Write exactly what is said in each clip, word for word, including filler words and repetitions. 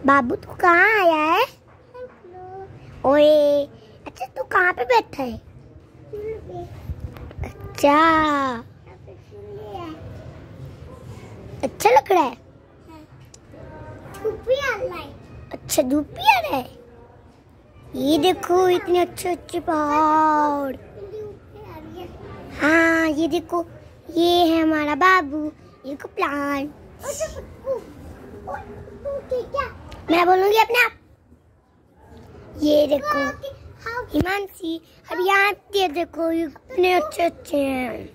बाबू तू कहाँ आया है? ओए अच्छा तू कहाँ पे बैठा है? अच्छा अच्छा लग रहा है। अच्छा धूप भी आ रहा है। ये देखो इतने अच्छे अच्छे पहाड़। हाँ ये देखो ये है हमारा बाबू। ये देखो प्लांट। मैं बोलूंगी अपने आप। ये देखो हिमांशी अब यहाँ पे देखो इतने अच्छे अच्छे हैं।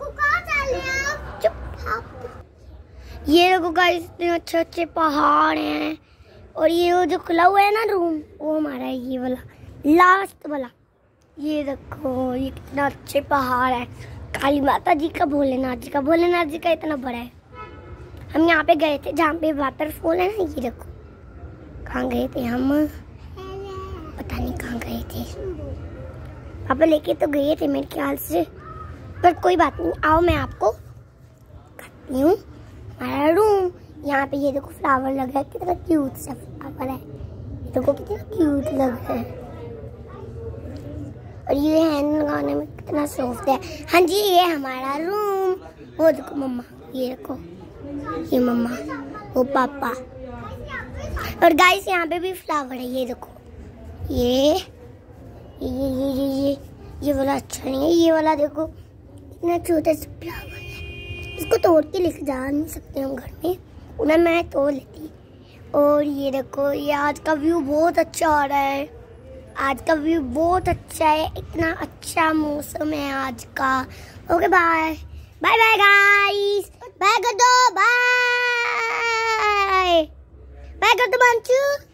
चुप। ये देखो गाइस इतने अच्छे अच्छे पहाड़ हैं। और ये वो जो खुला हुआ है ना रूम वो हमारा है, ये वाला लास्ट वाला। ये देखो ये कितना अच्छे पहाड़ है। काली माता जी का, भोलेनाथ जी का। भोलेनाथ जी का इतना बड़ा है। हम यहाँ पे गए थे जहाँ पे वाटरफॉल है ना। ये देखो कहाँ गए थे हम, पता नहीं कहाँ गए थे। पापा लेके तो गए थे मेरे ख्याल से, पर कोई बात नहीं। आओ मैं आपको खाती हूँ हमारा रूम। यहाँ पे ये देखो फ्लावर लगा है, कितना क्यूट सा फ्लावर है। देखो कितना क्यूट लग रहा है। और ये हैंड लगाने में कितना सॉफ्ट है। हाँ जी ये हमारा रूम। वो देखो मम्मा, ये देखो ये मम्मा, वो पापा। और गाइस यहाँ पे भी फ्लावर है। ये देखो ये ये ये ये ये ये वाला अच्छा नहीं है। ये वाला देखो इतना छोटा सा फ्लावर है। इसको तोड़ के लेके जा नहीं सकते हम घर में, उन्हें मैं तोड़ लेती। और ये देखो ये आज का व्यू बहुत अच्छा आ रहा है। आज का व्यू बहुत अच्छा है। इतना अच्छा मौसम है आज का। Okay bye bye bye guys. Bye कर दो, बाय बाय कर दो बांचू।